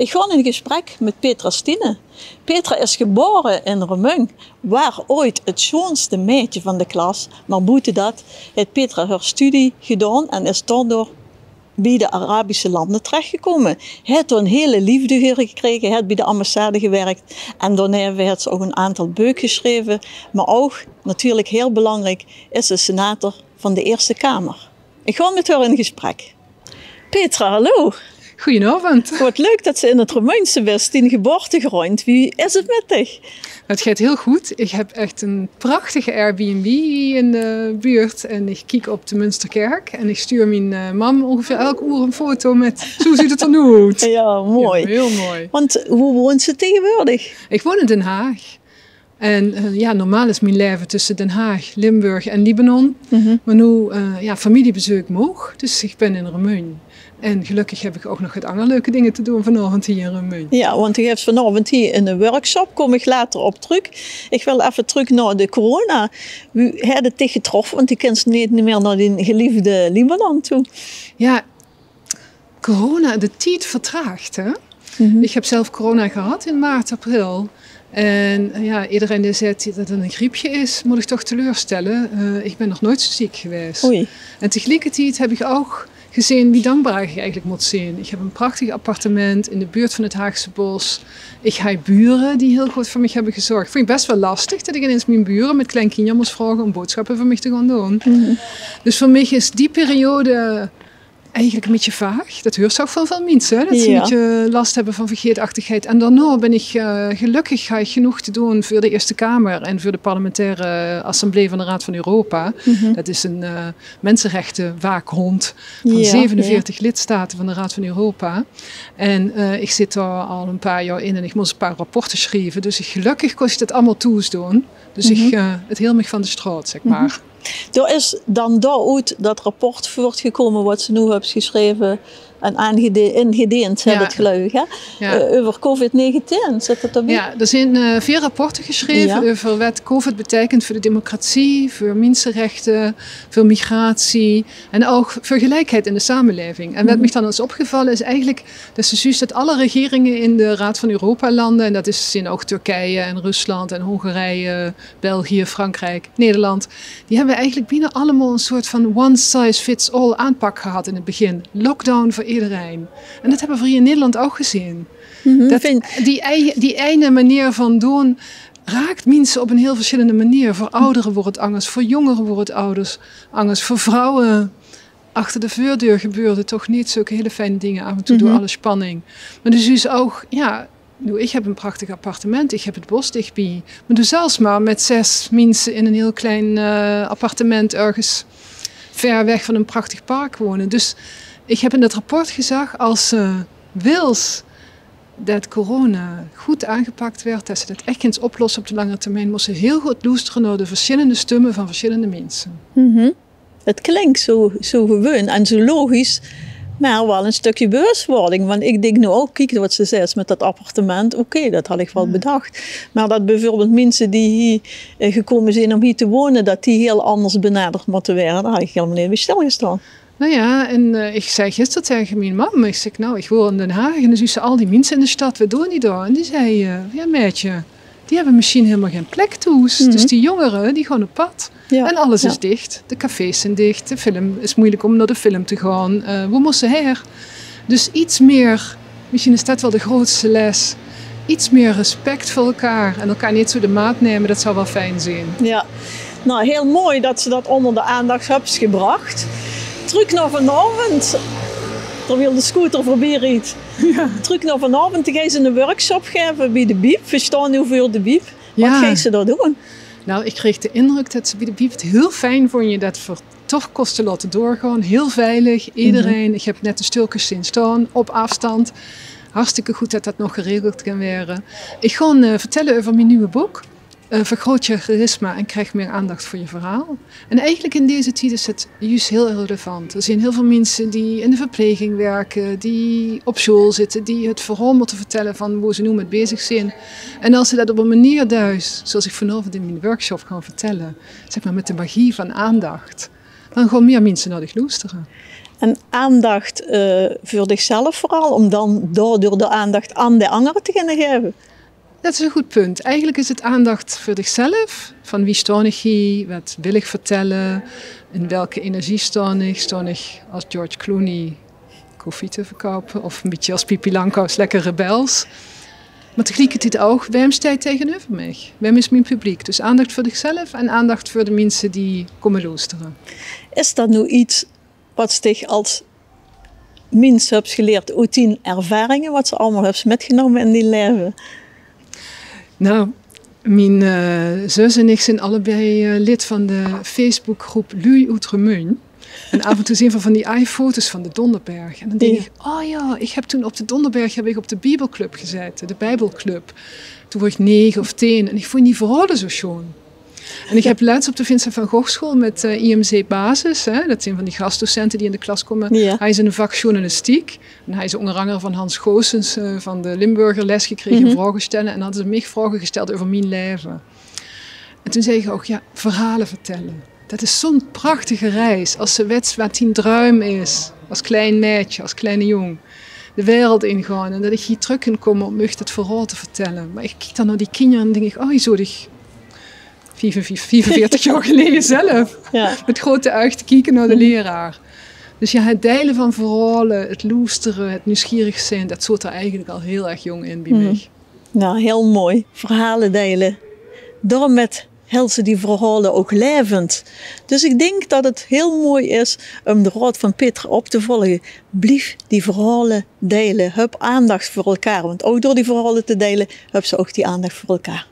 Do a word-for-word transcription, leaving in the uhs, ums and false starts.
Ik ga in gesprek met Petra Stine. Petra is geboren in Remeung, waar ooit het schoonste meisje van de klas. Maar buiten dat heeft Petra haar studie gedaan en is daardoor bij de Arabische landen terechtgekomen. Hij heeft een hele liefde hier gekregen, hij heeft bij de ambassade gewerkt. En daarna heeft ze ook een aantal boeken geschreven. Maar ook, natuurlijk heel belangrijk, is ze senator van de Eerste Kamer. Ik ga met haar in gesprek. Petra, hallo. Goedenavond. Wat leuk dat ze in het Romeunse wist, in geboorte geroind. Wie is het met dich? Het gaat heel goed. Ik heb echt een prachtige Airbnb in de buurt. En ik kijk op de Münsterkerk. En ik stuur mijn uh, mam ongeveer elke uur een foto met zo ziet het er nu uit. Ja, mooi. Ja, heel mooi. Want hoe woont ze tegenwoordig? Ik woon in Den Haag. En uh, ja, normaal is mijn leven tussen Den Haag, Limburg en Libanon. Mm-hmm. Maar nu, uh, ja, familiebezoek moog. Dus ik ben in Remeung. En gelukkig heb ik ook nog wat andere leuke dingen te doen vanavond hier in Remeung. Ja, want je hebt vanavond hier in een workshop, kom ik later op terug. Ik wil even terug naar de corona. Wie had het dich getroffen, want je kent niet meer naar die geliefde Libanon toe. Ja, corona, de tijd vertraagt, hè? Mm-hmm. Ik heb zelf corona gehad in maart, april. En ja, iedereen die zegt dat het een griepje is, moet ik toch teleurstellen. Uh, ik ben nog nooit zo ziek geweest. Oei. En tegelijkertijd heb ik ook gezien wie dankbaar ik eigenlijk moet zijn. Ik heb een prachtig appartement in de buurt van het Haagse Bos. Ik heb buren die heel goed voor mij hebben gezorgd. Vond ik best wel lastig dat ik ineens mijn buren met klein kinderen moest vragen om boodschappen voor mij te gaan doen. Mm-hmm. Dus voor mij is die periode eigenlijk een beetje vaag. Dat hoort ook van veel mensen. Hè? Dat ze ja. een beetje last hebben van vergeetachtigheid. En daarna ben ik uh, gelukkig ga ik genoeg te doen voor de Eerste Kamer en voor de parlementaire Assemblée van de Raad van Europa. Mm-hmm. Dat is een uh, mensenrechtenwaakhond van ja, zevenenveertig ja. lidstaten van de Raad van Europa. En uh, ik zit daar al een paar jaar in en ik moest een paar rapporten schrijven. Dus ik, gelukkig kon ik dat allemaal toesdoen. Dus mm-hmm. ik, uh, het hield me van de straat, zeg maar. Mm-hmm. Er is dan daaruit dat rapport voortgekomen wat ze nu hebben geschreven en ingediend, ja. het geloof hè? Ja. Uh, over covid negentien. Zit het erbij? Ja, er zijn uh, vier rapporten geschreven ja. over wat COVID betekent voor de democratie, voor mensenrechten, voor migratie en ook voor gelijkheid in de samenleving. En wat mm-hmm. me dan is opgevallen is eigenlijk dat ze juist dat alle regeringen in de Raad van Europa landen, en dat is in ook Turkije en Rusland en Hongarije, België, Frankrijk, Nederland, die hebben eigenlijk bijna allemaal een soort van one size fits all aanpak gehad in het begin. Lockdown voor iedereen. En dat hebben we hier in Nederland ook gezien. Mm-hmm. Dat, die, die ene manier van doen raakt mensen op een heel verschillende manier. Voor ouderen wordt het angst, voor jongeren wordt het ouders angst, voor vrouwen. Achter de voordeur gebeurde toch niet zulke hele fijne dingen af en toe mm-hmm. door alle spanning. Maar dus is ook, ja, ik heb een prachtig appartement, ik heb het bos dichtbij. Maar doe zelfs maar met zes mensen in een heel klein uh, appartement ergens ver weg van een prachtig park wonen. Dus ik heb in dat rapport gezegd, als uh, wils dat corona goed aangepakt werd, dat ze dat echt eens oplossen op de lange termijn, moesten ze heel goed luisteren naar de verschillende stemmen van verschillende mensen. Mm-hmm. Het klinkt zo, zo gewoon en zo logisch, maar wel een stukje bewustwording. Want ik denk nu ook, kijk wat ze zegt met dat appartement, oké, okay, dat had ik wel ja. bedacht. Maar dat bijvoorbeeld mensen die hier uh, gekomen zijn om hier te wonen, dat die heel anders benaderd moeten worden, daar had ik helemaal niet bij stilgestaan. Nou ja, en uh, ik zei gisteren tegen mijn mama, ik zei, nou, ik woon in Den Haag en dan zie ze al die mensen in de stad, wat doen die daar? En die zei, uh, ja meisje, die hebben misschien helemaal geen plek toes. Mm-hmm. Dus die jongeren, die gaan op pad. Ja. En alles ja. is dicht. De cafés zijn dicht, de film is moeilijk om naar de film te gaan. Uh, we moesten her. Dus iets meer, misschien is dat wel de grootste les, iets meer respect voor elkaar en elkaar niet zo de maat nemen, dat zou wel fijn zijn. Ja, nou heel mooi dat ze dat onder de aandacht hebben gebracht. Terug naar vanavond, terwijl de scooter voorbij rijdt. Ja. Terug naar vanavond, dan gaan ze een workshop geven bij de Biep. We staan nu voor de Biep. Wat ja. gaan ze daar doen? Nou, ik kreeg de indruk dat ze bij de Biep het heel fijn vonden dat voor toch kosten laten doorgaan. Heel veilig, iedereen. Mm-hmm. Ik heb net de stilkens zien staan, op afstand. Hartstikke goed dat dat nog geregeld kan worden. Ik ga uh, vertellen over mijn nieuwe boek. Uh, vergroot je charisma en krijg meer aandacht voor je verhaal. En eigenlijk in deze tijd is het juist heel relevant. Er zijn heel veel mensen die in de verpleging werken, die op school zitten, die het verhaal moeten vertellen van hoe ze nu mee bezig zijn. En als ze dat op een manier duist, zoals ik vanavond in mijn workshop kan vertellen, zeg maar met de magie van aandacht, dan gaan meer mensen naar de kloosteren. En aandacht uh, voor zichzelf vooral, om dan daardoor de aandacht aan de anderen te kunnen geven. Dat is een goed punt. Eigenlijk is het aandacht voor zichzelf. Van wie sta ik hier, wat wil ik vertellen, in welke energie sta ik. Sta ik als George Clooney koffie te verkopen of een beetje als Pipi Langkous lekker rebels. Maar tegelijkertijd ook, waarom sta je tegenover mij? Waarom is mijn publiek? Dus aandacht voor zichzelf en aandacht voor de mensen die komen luisteren. Is dat nu iets wat zich als mens hebt geleerd uit die ervaringen, wat ze allemaal hebben metgenomen in die leven? Nou, mijn uh, zus en ik zijn allebei uh, lid van de Facebookgroep Lui Outremuin. En af en toe zien we van die foto's van de Donderberg. En dan denk ja. ik, oh ja, ik heb toen op de Donderberg heb ik op de Bibelclub gezeten, de Bijbelclub. Toen was ik negen of tien en ik vond die verhalen zo schoon. En ik heb laatst op de Vincent van Gogh school met uh, I M C Basis, hè, dat zijn van die gastdocenten die in de klas komen. Ja. Hij is in een vak journalistiek. En hij is onder andere van Hans Goossens uh, van de Limburger les gekregen, mm-hmm. vragen stellen. En hadden ze mij vragen gesteld over mijn leven. En toen zei ik ook, ja, verhalen vertellen. Dat is zo'n prachtige reis. Als ze weet wat die druim is, als klein meisje, als kleine jong. De wereld ingaan en dat ik hier terug kan komen om echt het verhaal te vertellen. Maar ik kijk dan naar die kinderen en denk ik, oh, je zou dich vierenveertig jaar geleden zelf. Ja. Met grote ogen te kijken naar de leraar. Dus ja, het delen van verhalen, het luisteren, het nieuwsgierig zijn, dat zit er eigenlijk al heel erg jong in bij mm. mij. Nou, heel mooi. Verhalen delen. Daarom met helzen die verhalen ook levend. Dus ik denk dat het heel mooi is om de raad van Petra op te volgen. Blijf die verhalen delen. Heb aandacht voor elkaar. Want ook door die verhalen te delen, heb ze ook die aandacht voor elkaar.